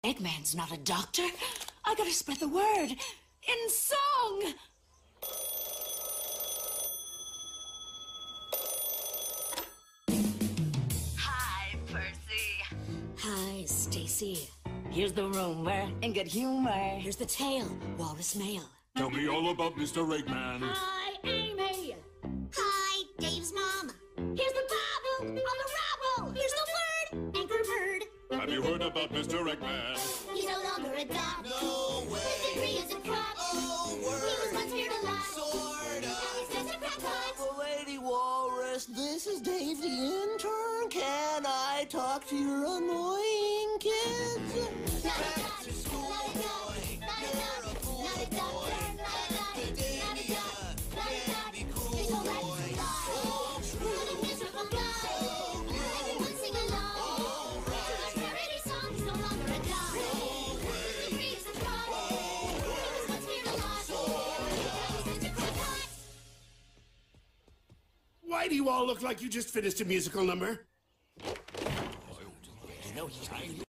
Eggman's not a doctor. I gotta spread the word. In song! Hi, Percy. Hi, Stacy. Here's the rumor in good humor. Here's the tale, Walrus Mail. Tell me all about Mr. Eggman. Hi, Amy. Hi, Dave's mom. Here's the Bible on the rabble. Here's the word, anchor bird. Have you heard about Mr. Eggman? He's no longer a dog. No way. His degree is a crop. Oh, He was once weird a lot. Sort Now of. he's just a crackpot. Lady Walrus, this is Dave the intern. Can I talk to your annoying kids? Not a dog. Back to school, boy. You're a cool boy. Academia can be cruel, boy. So true. What a miserable guy. Everyone sing along. To our parody song, he's no longer a dog. His degree is a crop. He was once weird a lot. Now he's just a crackpot. Why do you all look like you just finished a musical number?